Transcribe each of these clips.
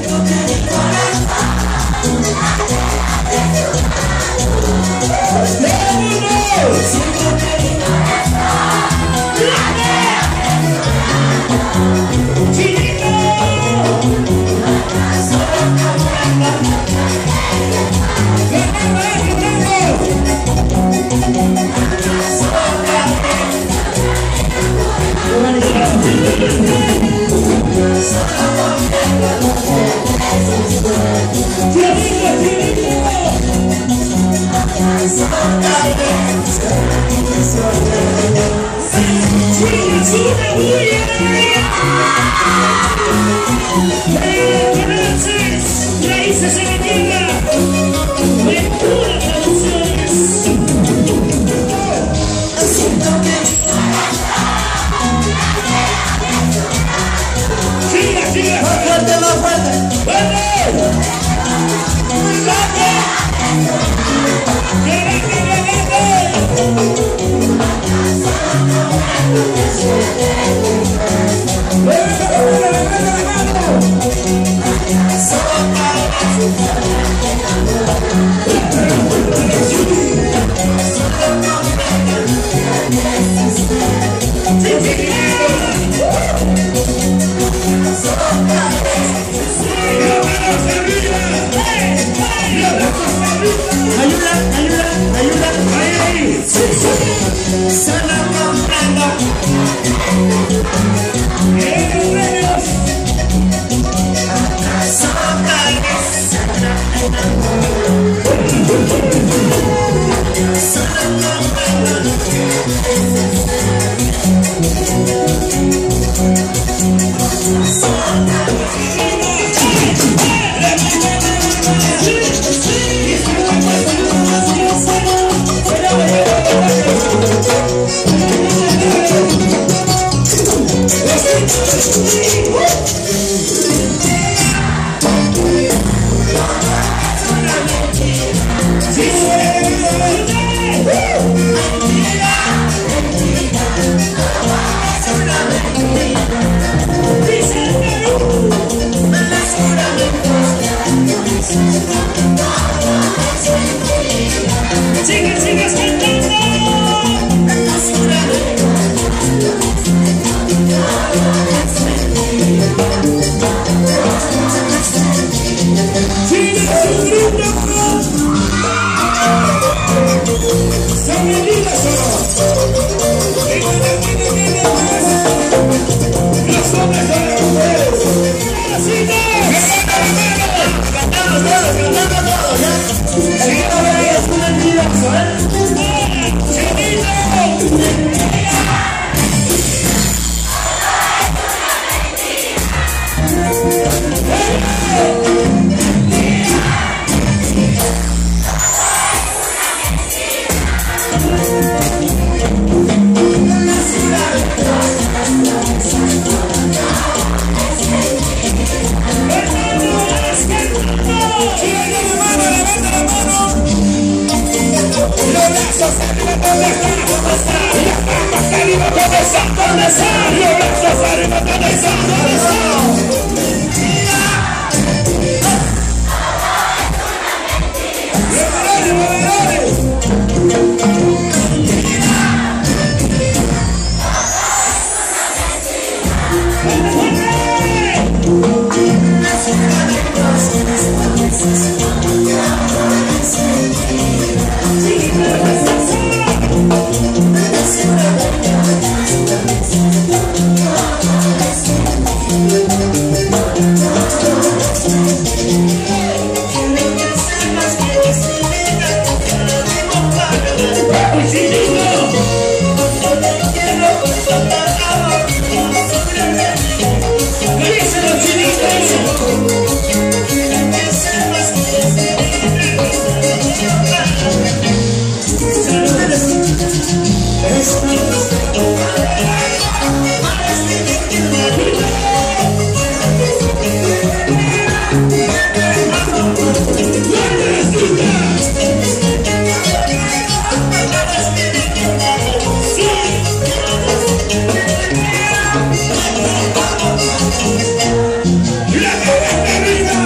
La cabeza arriba.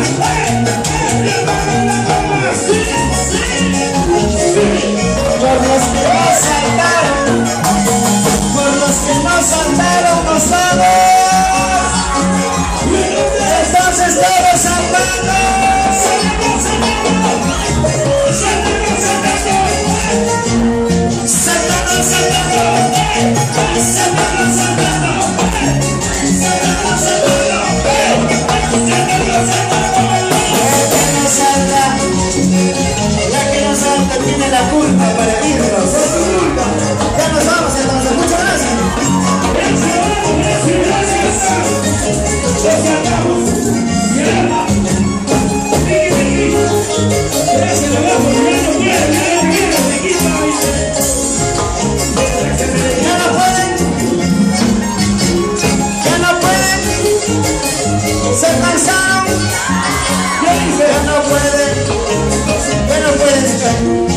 La que no salta tiene la culpa para irnos. Ya nos vamos entonces, muchas gracias. Ya no pueden, se cansaron, ya no pueden.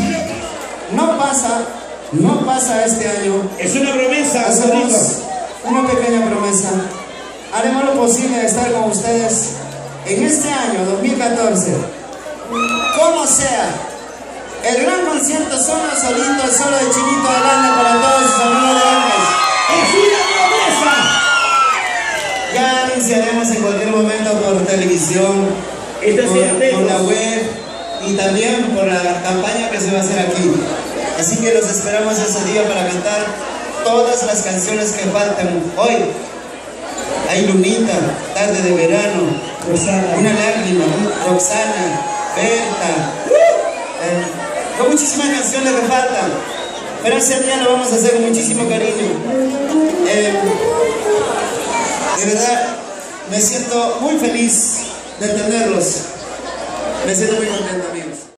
No pasa este año. Es una promesa. Hacemos una pequeña promesa. Haremos lo posible de estar con ustedes en este año 2014. Como sea. El gran concierto solo solito, solo de Chinito Adelante para todos sus amigos de Hermes. ¡Es una promesa! Ya anunciaremos en cualquier momento por televisión, por la web y también por la campaña que se va a hacer aquí. Así que los esperamos ese día para cantar todas las canciones que faltan hoy. Hay Lunita, Tarde de Verano, Roxana, Una Lágrima, Roxana, Berta, con muchísimas canciones que faltan. Pero ese día lo vamos a hacer con muchísimo cariño. De verdad, me siento muy feliz de tenerlos. Me siento muy contento, amigos.